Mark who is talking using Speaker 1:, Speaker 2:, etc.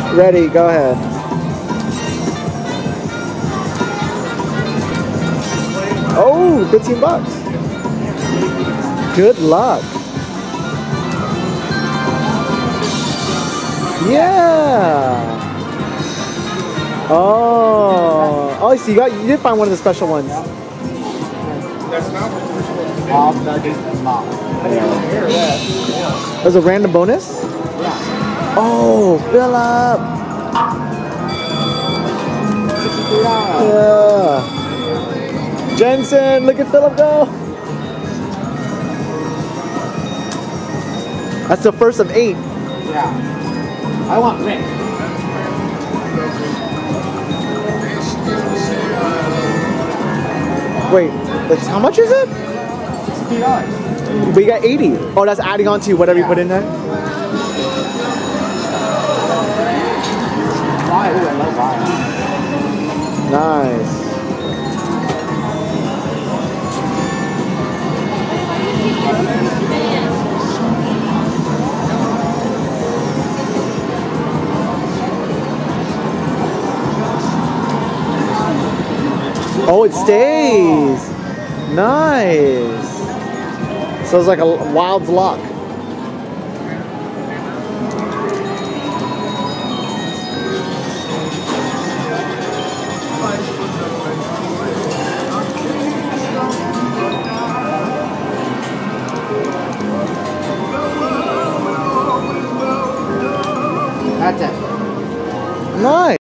Speaker 1: Ready, go ahead. Oh, 15 bucks. Good luck. Yeah. Oh. Oh, so you did find one of the special ones.
Speaker 2: That's not what we're supposed to do.
Speaker 3: Nuggets and mop.
Speaker 2: I didn't even hear that.
Speaker 1: There's a random bonus?
Speaker 3: Yeah.
Speaker 1: Oh, Philip. Yeah. Jensen, look at Philip go. That's the first of 8.
Speaker 3: Yeah. I want Rick.
Speaker 1: Wait, that's how much is it?
Speaker 3: $60.
Speaker 1: But you got 80. Oh, that's adding on to whatever you put in there?
Speaker 3: Buy. Ooh, I love buy.
Speaker 1: Nice. Oh, it stays. Nice. So it's like a Wild's Lock.